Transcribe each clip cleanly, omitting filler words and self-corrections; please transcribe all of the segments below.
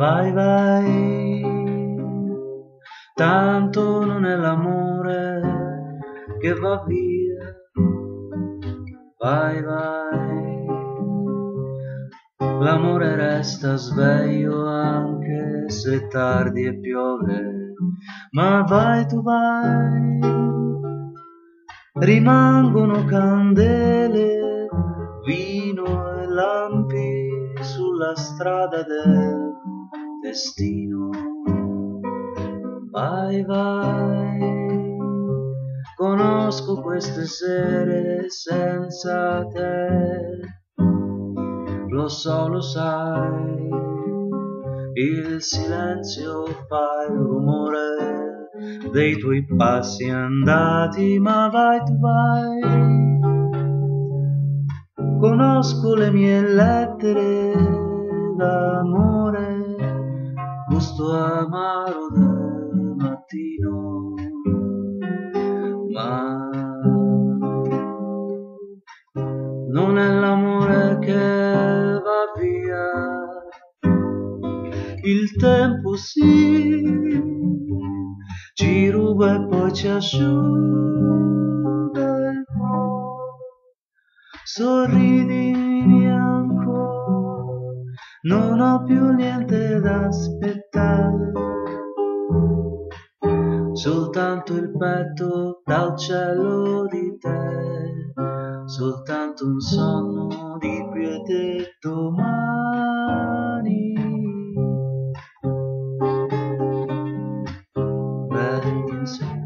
Vai, vai, tanto non è l'amore che va via. Vai, vai, l'amore resta sveglio anche se tardi e piove. Ma vai, tu vai, rimangono candele, vino e lampi sulla strada del destino. Vai, vai, conosco queste sere senza te, lo so, lo sai, il silenzio fa il rumore dei tuoi passi andati. Ma vai, tu vai, conosco le mie lettere d'amore, gusto amaro del mattino. Ma non è l'amore che va via, il tempo sì, ci ruba e poi ci asciuga il cuore. Sorridi bianco, non ho più niente da aspettare, soltanto il petto dal cielo di te, soltanto un sonno di quiete domani. Back inside.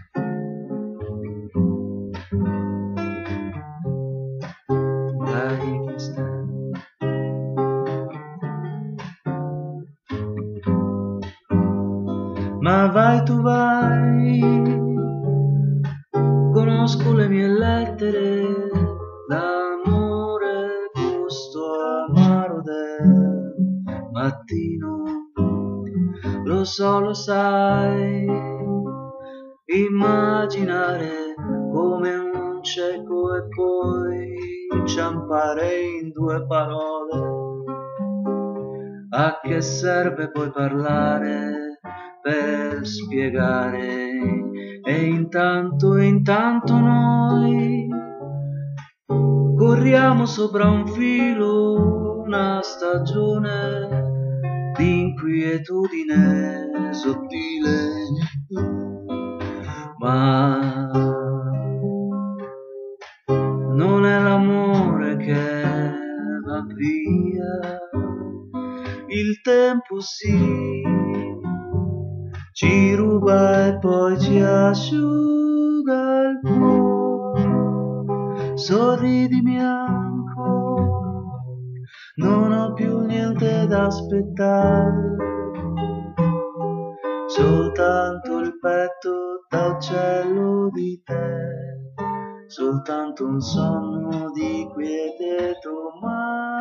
Ma vai, tu vai, conosco le mie lettere d'amore, gusto amaro del mattino. Lo so, lo sai, immaginare come un cieco e poi inciampare in due parole. A che serve poi parlare per spiegare? E intanto noi corriamo sopra un filo, una stagione di inquietudine sottile. Ma non è l'amore che va via, il tempo sì, ci ruba e poi ci asciuga il cuore. Sorridi bianco, non ho più niente da aspettare, soltanto il petto dal cielo di te, soltanto un sonno di quiete domani.